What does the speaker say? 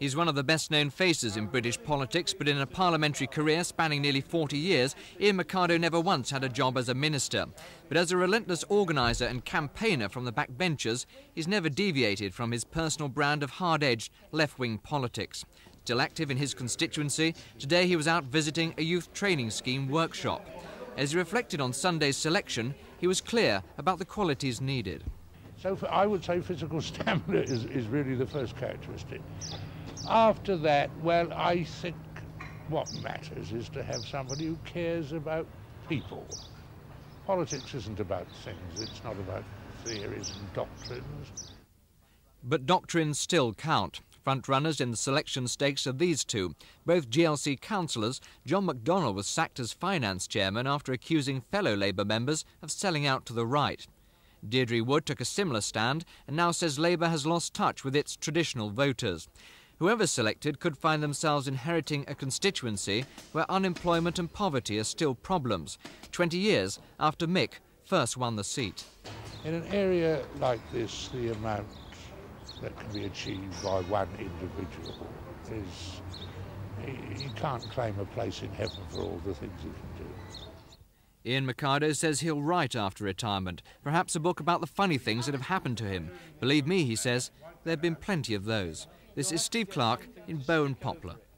He's one of the best-known faces in British politics, but in a parliamentary career spanning nearly 40 years, Ian Mercado never once had a job as a minister. But as a relentless organiser and campaigner from the backbenchers, he's never deviated from his personal brand of hard-edged, left-wing politics. Still active in his constituency, today he was out visiting a youth training scheme workshop. As he reflected on Sunday's selection, he was clear about the qualities needed. So I would say physical stamina is really the first characteristic. After that, well, I think what matters is to have somebody who cares about people. Politics isn't about things, it's not about theories and doctrines. But doctrines still count. Front-runners in the selection stakes are these two. Both GLC councillors. John McDonnell was sacked as finance chairman after accusing fellow Labour members of selling out to the right. Deirdre Wood took a similar stand and now says Labour has lost touch with its traditional voters. Whoever selected could find themselves inheriting a constituency where unemployment and poverty are still problems, 20 years after Mick first won the seat. In an area like this, the amount that can be achieved by one individual is... You can't claim a place in heaven for all the things he can do. Ian Mercado says he'll write after retirement, perhaps a book about the funny things that have happened to him. Believe me, he says, there have been plenty of those. This is Steve Clark in Bow and Poplar.